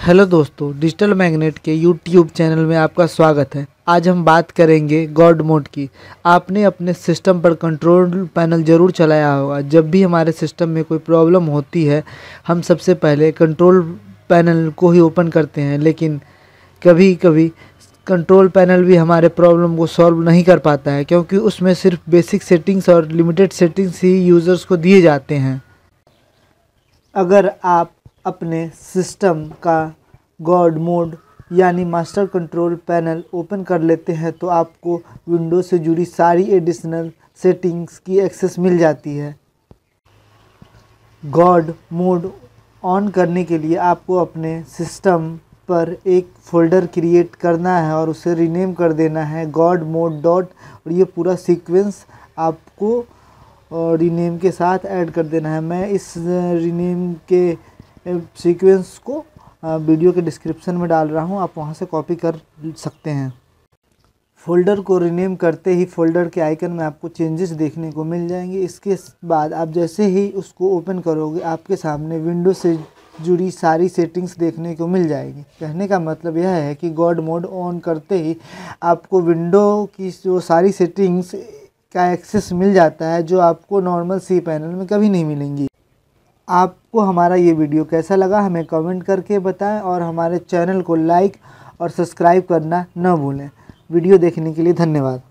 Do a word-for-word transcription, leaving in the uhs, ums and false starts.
Hello दोस्तों, digital magnet के YouTube channel में आपका स्वागत है। आज हम बात करेंगे गॉड मोड की। आपने अपने सिस्टम पर कंट्रोल पैनल ज़रूर चलाया होगा। जब भी हमारे सिस्टम में कोई प्रॉब्लम होती है, हम सबसे पहले कंट्रोल पैनल को ही ओपन करते हैं, लेकिन कभी कभी कंट्रोल पैनल भी हमारे प्रॉब्लम को सॉल्व नहीं कर पाता है, क्योंकि उसमें सिर्फ बेसिक सेटिंग्स और लिमिटेड सेटिंग्स ही यूज़र्स को दिए जाते हैं। अगर आप अपने सिस्टम का गॉड मोड यानी मास्टर कंट्रोल पैनल ओपन कर लेते हैं तो आपको विंडोज़ से जुड़ी सारी एडिशनल सेटिंग्स की एक्सेस मिल जाती है। गॉड मोड ऑन करने के लिए आपको अपने सिस्टम पर एक फ़ोल्डर क्रिएट करना है और उसे रीनेम कर देना है गॉड मोड डॉट, और ये पूरा सीक्वेंस आपको रीनेम के साथ ऐड कर देना है। मैं इस रीनेम के सीक्वेंस को वीडियो के डिस्क्रिप्शन में डाल रहा हूँ, आप वहाँ से कॉपी कर सकते हैं। फ़ोल्डर को रीनेम करते ही फ़ोल्डर के आइकन में आपको चेंजेस देखने को मिल जाएंगे। इसके बाद आप जैसे ही उसको ओपन करोगे, आपके सामने विंडो से जुड़ी सारी सेटिंग्स देखने को मिल जाएगी। कहने का मतलब यह है कि गॉड मोड ऑन करते ही आपको विंडो की जो सारी सेटिंग्स का एक्सेस मिल जाता है, जो आपको नॉर्मल सी पैनल में कभी नहीं मिलेंगी। आपको हमारा ये वीडियो कैसा लगा हमें कमेंट करके बताएं, और हमारे चैनल को लाइक और सब्सक्राइब करना न भूलें। वीडियो देखने के लिए धन्यवाद।